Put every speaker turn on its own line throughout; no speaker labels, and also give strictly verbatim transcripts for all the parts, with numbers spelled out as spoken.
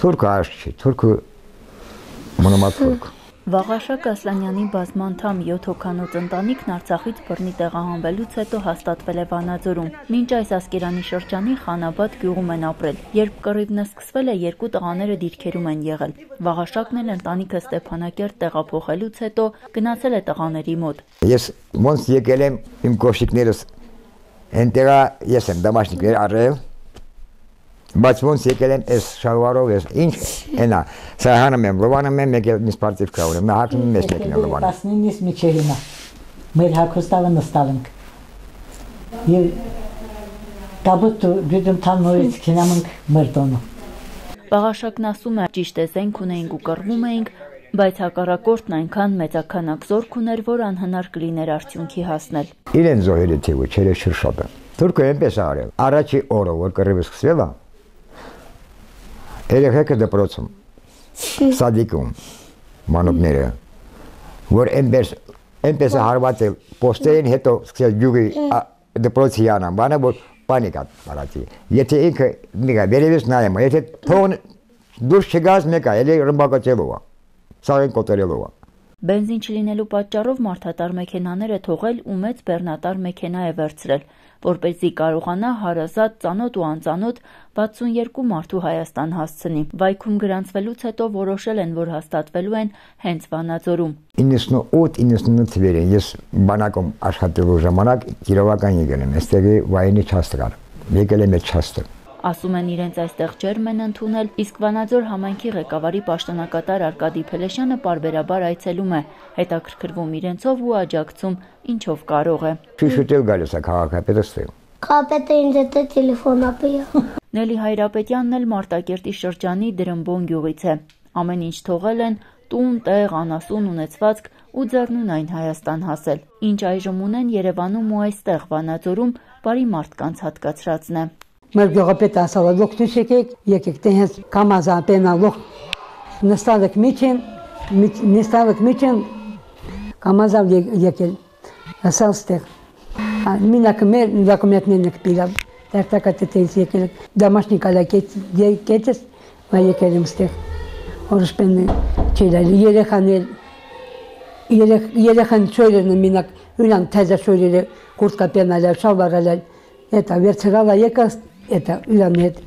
Թուրքը արժ չի, թուրքը մնում է թուրք։
Վաղաշակ Ասլանյանի բազմանդամ յոթ հոգանոց ընտանիքն Արցախից բռնի տեղահանվելուց հետո հաստատվել է Վանաձորում։ Մինչ այս Ասկերանի շրջանի Խանաբադ գյուղում են ապրել։ Երբ կռիվն սկսվել է, երկու տղաները դիրքերում են եղել։ Վաղաշակն էլ ընտանիքը Ստեփանակերտ տեղափոխելուց հետո գնացել է տղաների մոտ։
Ես ոնց եկել եմ իմ կոշիկներս այնտեղա ես եմ դամաշնիկներ առել։ Բայց ոնց եկել եմ այս շալվարով ես ինչ այնա սահանում եմ լովանում եմ եկել մի սպարտիվկա ունեմ հակնում եմ ես մեկին լովանում
տասնինից միջև հիմա մեր հագուստավը նստալ ենք եւ տաբուտ դուդում տան նորից քնամենք մեր տոնը
Վաղաշակն ասում է ճիշտ է զենք ունեինք ու կռվում էինք բայց հակառակորդն այնքան մեծականակ զորք ուներ որ անհնար կլիներ արդյունքի հասնել
իրեն զոհերի թիվը չերը շրշոտը թուրքը այնպես արել առաջի օրը որ կռիվը սկսվել է Երեխեքը դպրոցում, սադիկում, մանուկները, որ այնպես է հարվածել պոստերին հետո սկսել գյուղի դպրոցի յանան, բանը որ պանիկա պարացի, եթե ինքը մեկա վերևից նայեմ, եթե թողն դուրս չգազ մեկա, էլի ռմբակացելով է, սաղին կոտորելով է
Բենզին չլինելու պատճառով մարդատար մեքենաները թողել ու մեծ բեռնատար մեքենա է վերցրել, որպեսզի կարողանա հարազատ, ծանոթ ու անծանոթ վաթսունյերկու մարդու Հայաստան հասցնի։ Վայքում գրանցվելուց հետո որոշել են, որ հաստատվելու են հենց Վանաձորում։
իննսունութ իննսունութ թվերին ես բանակում աշխատելու ժամանակ Կիրովական եկել եմ, այստեղի վայնի չաստ կար, եկել եմ այդ չաստը։
Ասում են իրենց այստեղ ջերմ են ընդունել, իսկ Վանաձոր համայնքի ղեկավարի պաշտոնակատար Արկադի Փելեշյանը պարբերաբար այցելում է, հետաքրքրվում իրենցով ու աջակցում, ինչով կարող է։
Շուշուտել գալիս է քաղաքապետը ստեղ։
Քաղաքապետը ինձ հետ տելեֆոն ապի։
Նելի Հայրապետյանն էլ Մարտակերտի շրջանի Դրմբոն գյուղից է։ Ամեն ինչ թողել են, տուն, տեղ, անասուն, ունեցվածք ու ձեռնուն այն Հայաստան հասել։ Ինչ այժմ ունեն Երևանում ու այստեղ Վանաձորում բարի մարդկանց հատկացրածն է։
Մեր գյուղապետը ասալ է լոք դուս եկեք, եկեք թե հենց կամազա պենալող նստալեք միջին, նստալեք միջին կամազա եկել, ասալ ստեղ։ Մինակ մեր դոկումենտներն եք պիրավ, տարտակատետից եկել, դամաշնիկ ալակեց եկետս, վա եկել եմ ստեղ, որոշպեն չերալ, երեխաներ, երեխան չորերն մինակ, յունան թեզա չորերը կուրտկա պենալա, շալվարալա, это վերցրալա եկած Это Իրանետ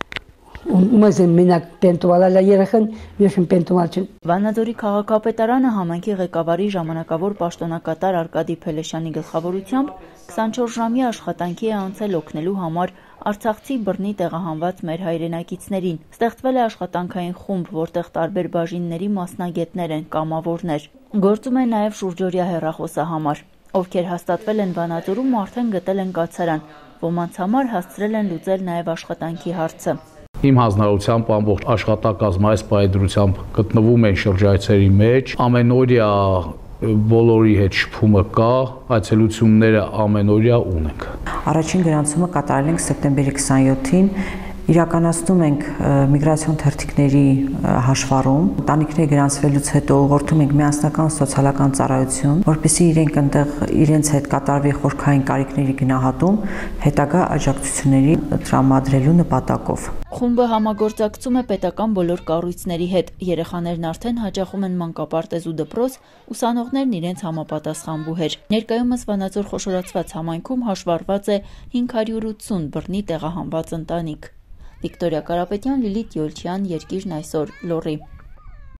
Մազեն մենակ պենտուալալ երախն յոշն պենտուալչն
Վանաձորի քաղաքապետարանը համայնքի ղեկավարի ժամանակավոր պաշտոնակատար Արկադի Փելեշյանի գլխավորությամբ քսանչորս ժամյա աշխատանքի է անցել օգնելու համար Արցախցի բռնի տեղահանված մեր հայրենակիցներին։ Ստեղծվել է աշխատանքային խումբ, որտեղ տարբեր բաժինների մասնագետներ են, կամավորներ։ Գործում է նաև շուրջօրյա հեռախոսահամար, ովքեր հաստատվել են Վանաձորում ու արդեն գտել են կացարան, ոմանց համար հասցրել են լուծել նաև աշխատանքի հարցը։
Իմ հանձնարարությամբ ամբողջ աշխատակազմը այս պայդրությամբ գտնվում են շրջայցերի մեջ, ամենօրյա բոլորի հետ շփումը կա, այցելությունները ամենօրյա ունենք։
Առաջին գրանցումը կատարել ենք սեպտեմբերի քսանյոթին, իրականացնում ենք միգրացիոն թերթիկների հաշվառում, ընտանիքների գրանցվելուց հետո ուղղորդում ենք միասնական սոցիալական ծառայություն, որպեսզի իրենք այնտեղ իրենց հետ կատարվի խորքային կարիքների գնահատում, հետագա աջակցությունների տրամադրելու նպատակով։
Խումբը համագործակցում է պետական բոլոր կառույցների հետ, երեխաներն արդեն հաճախում են մանկապարտեզ ու դպրոց, ուսանողներն իրենց համապատասխան բուհեր։ Ներկայումս Վանաձոր խոշորացված համայնքում հաշվառված է հինգ հարյուր ութսուն բռնի տեղահանված ընտանիք։ Վիկտորիա Կարապետյան, Լիլիթ Յոլչյան, Երկիրն այսօր, Լոռի։